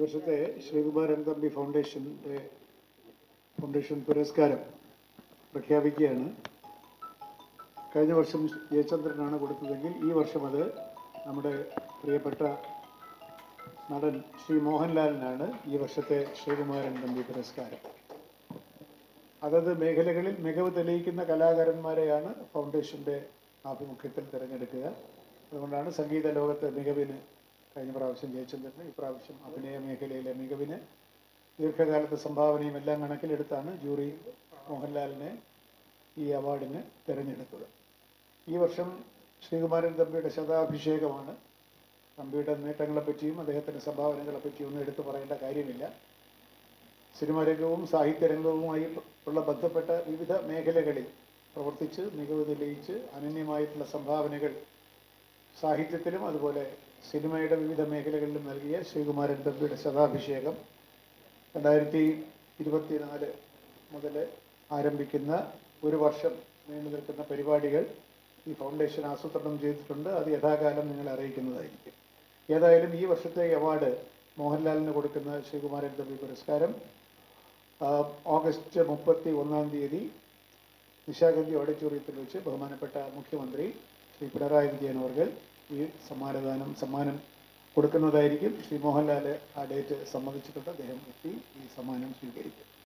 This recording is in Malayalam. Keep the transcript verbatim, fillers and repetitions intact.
വർഷത്തെ ശ്രീകുമാരൻ തമ്പി ഫൗണ്ടേഷൻ്റെ ഫൗണ്ടേഷൻ പുരസ്കാരം പ്രഖ്യാപിക്കുകയാണ്. കഴിഞ്ഞ വർഷം ജയചന്ദ്രനാണ് കൊടുത്തതെങ്കിൽ ഈ വർഷം അത് നമ്മുടെ പ്രിയപ്പെട്ട നടൻ ശ്രീ മോഹൻലാലിനാണ് ഈ വർഷത്തെ ശ്രീകുമാരൻ തമ്പി പുരസ്കാരം. അതത് മേഖലകളിൽ മികവ് തെളിയിക്കുന്ന കലാകാരന്മാരെയാണ് ഫൗണ്ടേഷൻ്റെ ആഭിമുഖ്യത്തിൽ തിരഞ്ഞെടുക്കുക. അതുകൊണ്ടാണ് സംഗീത ലോകത്തെ മികവിന് കഴിഞ്ഞ പ്രാവശ്യം ജയചന്ദ്രന്, ഇപ്രാവശ്യം അഭിനയ മേഖലയിലെ മികവിന് ദീർഘകാലത്തെ സംഭാവനയും എല്ലാം കണക്കിലെടുത്താണ് ജൂറി മോഹൻലാലിനെ ഈ അവാർഡിന് തിരഞ്ഞെടുത്തത്. ഈ വർഷം ശ്രീകുമാരൻ തമ്പിയുടെ ശതാഭിഷേകമാണ്. തമ്പിയുടെ നേട്ടങ്ങളെപ്പറ്റിയും അദ്ദേഹത്തിൻ്റെ സംഭാവനകളെപ്പറ്റിയും ഒന്നും എടുത്തു പറയേണ്ട കാര്യമില്ല. സിനിമാ രംഗവും സാഹിത്യരംഗവുമായി ഉള്ള ബന്ധപ്പെട്ട വിവിധ മേഖലകളിൽ പ്രവർത്തിച്ച് മികവ് തെളിയിച്ച് അനന്യമായിട്ടുള്ള സംഭാവനകൾ സാഹിത്യത്തിലും അതുപോലെ സിനിമയുടെ വിവിധ മേഖലകളിലും നൽകിയ ശ്രീകുമാരൻ തമ്പിയുടെ ശതാഭിഷേകം രണ്ടായിരത്തി ഇരുപത്തിനാല് മുതൽ ആരംഭിക്കുന്ന ഒരു വർഷം നീണ്ടു നിൽക്കുന്ന പരിപാടികൾ ഈ ഫൗണ്ടേഷൻ ആസൂത്രണം ചെയ്തിട്ടുണ്ട്. അത് യഥാകാലം നിങ്ങളെ അറിയിക്കുന്നതായിരിക്കും. ഏതായാലും ഈ വർഷത്തെ അവാർഡ് മോഹൻലാലിന് കൊടുക്കുന്ന ശ്രീകുമാരൻ തമ്പി പുരസ്കാരം ഓഗസ്റ്റ് മുപ്പത്തി ഒന്നാം തീയതി നിശാഗന്ധി ഓഡിറ്റോറിയത്തിൽ വെച്ച് ബഹുമാനപ്പെട്ട മുഖ്യമന്ത്രി ശ്രീ പിണറായി വിജയൻ അവർ ഈ സമ്മാനദാനം സമ്മാനം കൊടുക്കുന്നതായിരിക്കും. ശ്രീ മോഹൻലാൽ ആ ഡേറ്റ് സമ്മതിച്ചിട്ടുണ്ട്. അദ്ദേഹം എത്തി ഈ സമ്മാനം സ്വീകരിക്കും.